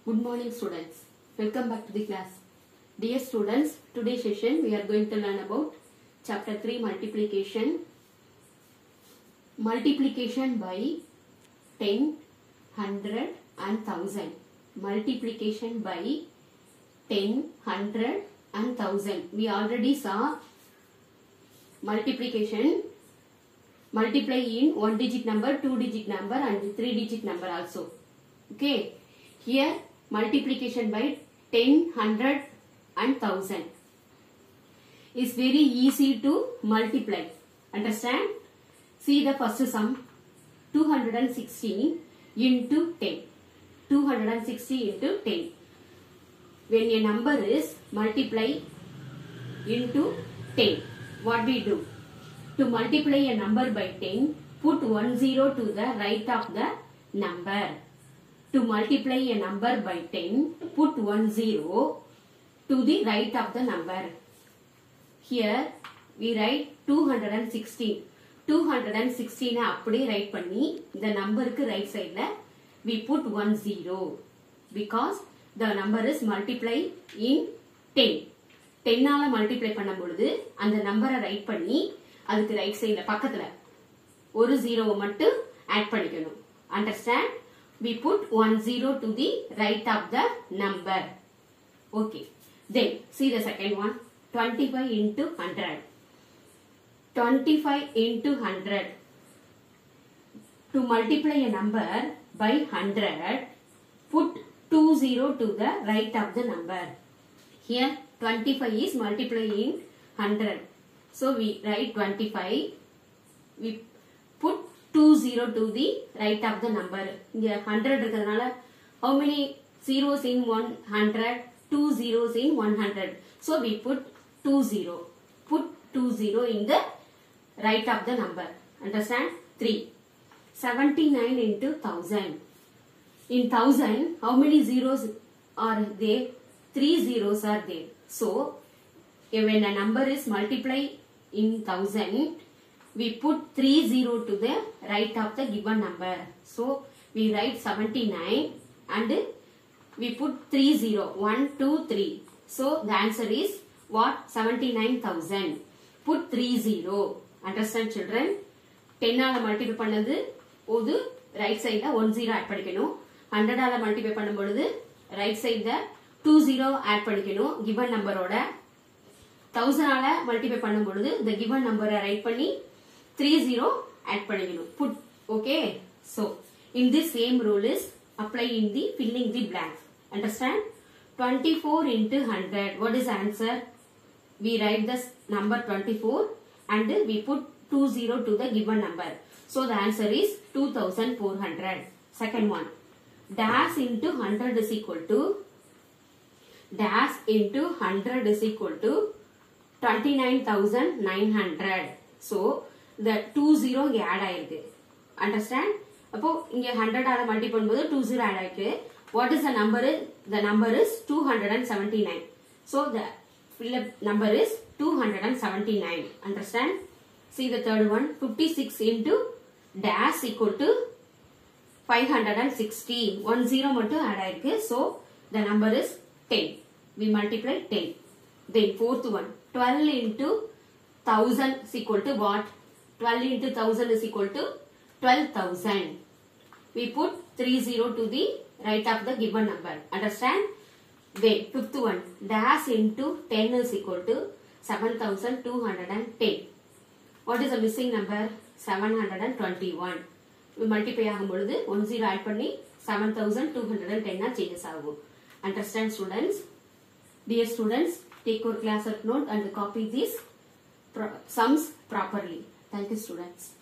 Good morning students. Welcome back to the class. Dear students, today's session we are going to learn about chapter 3 multiplication. Multiplication by 10, 100 and 1000. Multiplication by 10, 100 and 1000. We already saw multiplication. Multiply in 1 digit number, 2 digit number and 3 digit number also. Okay. Here multiplication by 10, 100 and 1000 is very easy to multiply. Understand? See the first sum. 216 into 10. 260 into 10. When a number is multiplied into 10, what we do? To multiply a number by 10, put 1 0 to the right of the number. To multiply a number by 10, put 1 0 to the right of the number. Here we write 216. 216 appadi write panni, the number ku right side la we put 1 0 because the number is multiplied in 10. 10 ஆல multiply பண்ணும் பொழுது அந்த நம்பரை right பண்ணி அதுக்கு right சைடுல பக்கத்துல ஒரு 0 மட்டும் ஆட் பண்ணிக்கணும். Understand? We put 1 0 to the right of the number. Okay. Then see the second one. 25 into 100. 25 into 100. To multiply a number by 100, put 2 0 to the right of the number. Here 25 is multiplying 100. So we write 25. We put 2 0 to the right of the number. Here 100 irukadanaala how many zeros in 100? 2 zeros in 100. So we put 2 0. Put 2 0 in the right of the number. Understand? 3. 79 into 1000. In 1000, how many zeros are there? 3 zeros are there. So when a number is multiplied in 1000, we put 3 0 to the right of the given number. So we write 79 and we put 3 0. 1, 2, 3. So the answer is what? 79,000. Put 3 0. Understand children? 10 ஆல multiply பண்ணது போது right side ல 1 0 add பண்ணிக்கணும். 100 ஆல multiply பண்ணும் பொழுது right side ல 2 0 add பண்ணிக்கணும் given நம்பரோட. 1000 ஆல multiply பண்ணும் பொழுது the given number ரைட் பண்ணி 3 0 add பண்ணிக்கணும். Put. Okay. So in this same rule is apply in the filling the blanks. Understand? 24 into 100. What is the answer? We write this number 24 and we put 2 0 to the given number. So the answer is 2400. Second one. Dash into 100 is equal to dash into 100 is equal to 29,900. So the 2 0 இங்க add ஆயிருக்கு. Understand? அப்போ இங்க 100 ஆல multiply பண்ணும்போது 2 0 add ஆயிருக்கு. What is the number? The number is 279. So the number is 279. Understand? See the third one. 56 into dash equal to 560. 1 0 மட்டும் add ஆயிருக்கு. So the number is 10. We multiply 10. Then fourth one. 12 into 1000 is equal to what? 12 into 1000 is equal to 12,000. We put 3 0 to the right of the given number. Understand? Then fifth one. Dash into 10 is equal to 7,210. What is the missing number? 721. We multiply ஆகும் பொழுது 1 0 add பண்ணி 7,210 changes ஆகும். Understand students? Dear students, take your class at note and copy these sums properly. Thank you students.